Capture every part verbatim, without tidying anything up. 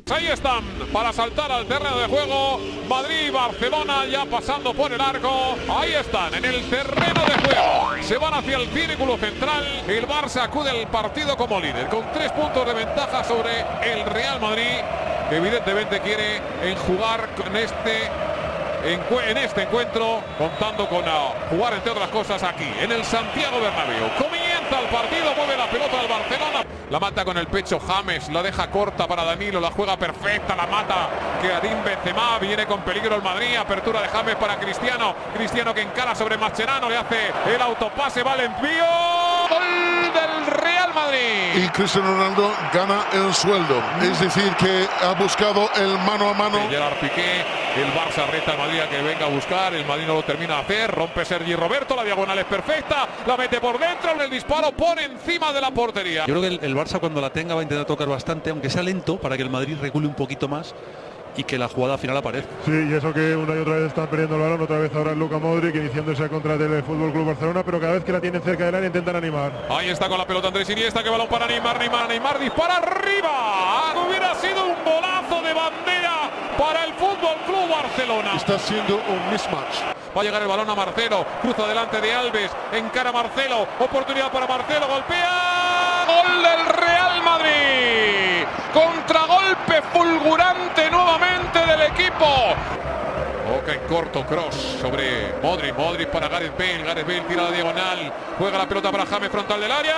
Ahí están, para saltar al terreno de juego, Madrid y Barcelona ya pasando por el arco. Ahí están, en el terreno de juego. Se van hacia el círculo central. El Barça acude al partido como líder, con tres puntos de ventaja sobre el Real Madrid, que evidentemente quiere enjugar con este, en este encuentro, contando con uh, jugar, entre otras cosas, aquí, en el Santiago Bernabéu. Comienza el partido, mueve la pelota del Barcelona. La mata con el pecho James, la deja corta para Danilo, la juega perfecta, la mata Karim Benzema, viene con peligro el Madrid, apertura de James para Cristiano, Cristiano que encara sobre Mascherano, le hace el autopase, va el envío, gol del Real Madrid. Y Cristiano Ronaldo gana el sueldo, es decir que ha buscado el mano a mano. Gerard Piqué, el Barça reta al Madrid a que venga a buscar, el Madrid no lo termina de hacer, rompe Sergi Roberto, la diagonal es perfecta, la mete por dentro, en el disparo por encima de la portería. Yo creo que el, el Barça cuando la tenga va a intentar tocar bastante, aunque sea lento, para que el Madrid recule un poquito más y que la jugada final aparezca. Sí, y eso que una y otra vez están perdiendo el balón, otra vez ahora Luka Modric iniciándose contra el Fútbol Club Barcelona, pero cada vez que la tienen cerca del área intentan animar. Ahí está con la pelota Andrés Iniesta, que balón para Neymar, Neymar, Neymar dispara arriba. Hubiera sido un golazo de bandera para el Fútbol Club Barcelona. Está siendo un mismatch. Va a llegar el balón a Marcelo, cruza delante de Alves, encara Marcelo, oportunidad para Marcelo, golpea, gol del Real Madrid, contragolpe fulgurante nuevamente del equipo. Boca en corto, cross sobre Modric, Modric para Gareth Bale, Gareth Bale tira la diagonal, juega la pelota para James frontal del área.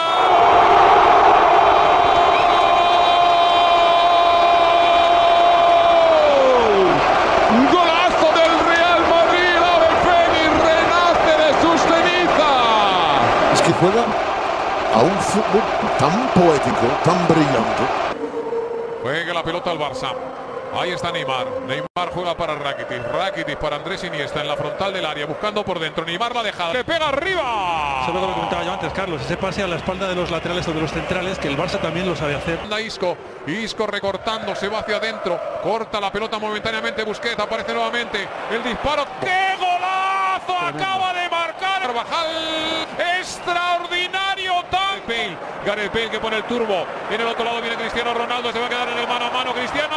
Juega a un fútbol tan poético, tan brillante. Juega la pelota al Barça. Ahí está Neymar. Neymar juega para Rakitic. Rakitic para Andrés Iniesta en la frontal del área, buscando por dentro. Neymar la deja. ¡Le pega arriba! Eso es lo que comentaba yo antes, Carlos. Ese pase a la espalda de los laterales o de los centrales, que el Barça también lo sabe hacer. Isco. Isco recortando, se va hacia adentro. Corta la pelota momentáneamente. Busquets aparece nuevamente. El disparo. ¡Qué golazo! Acaba de marcar Carvajal. Extraordinario tan Bale. Gareth Bale que pone el turbo. En el otro lado viene Cristiano Ronaldo. Se va a quedar en el mano a mano. Cristiano.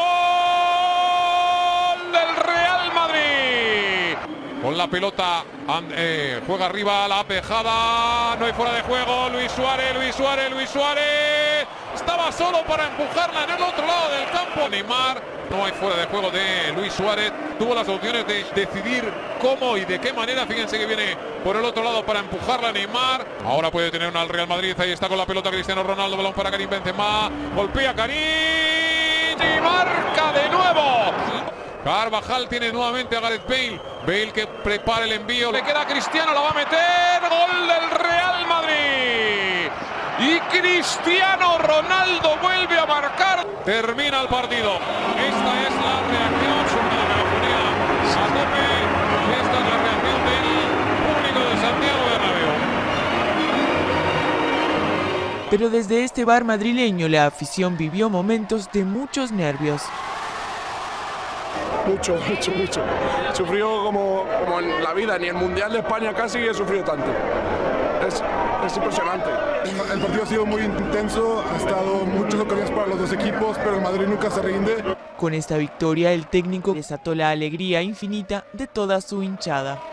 ¡Gol del Real Madrid! Con la pelota eh, juega arriba la pejada. No hay fuera de juego. Luis Suárez, Luis Suárez, Luis Suárez. Estaba solo para empujarla en el otro lado del campo. Neymar. No hay fuera de juego de Luis Suárez. Tuvo las opciones de decidir cómo y de qué manera. Fíjense que viene por el otro lado para empujarla a Neymar. Ahora puede tener una al Real Madrid. Ahí está con la pelota Cristiano Ronaldo. Balón para Karim Benzema. Golpea Karim. Y marca de nuevo. Carvajal tiene nuevamente a Gareth Bale. Bale que prepara el envío. Le queda a Cristiano. La va a meter. Gol del Real Madrid. Y Cristiano Ronaldo vuelve a marcar. Termina el partido. Esta es la reacción sobre la megafonía a tope. Esta es la reacción del público de Santiago Bernabéu. Pero desde este bar madrileño la afición vivió momentos de muchos nervios. Mucho, mucho, mucho. Sufrió como, como en la vida, ni el Mundial de España casi he sufrido tanto. Es, es impresionante. El partido ha sido muy intenso, ha estado muchas ocasiones para los dos equipos, pero el Madrid nunca se rinde. Con esta victoria, el técnico desató la alegría infinita de toda su hinchada.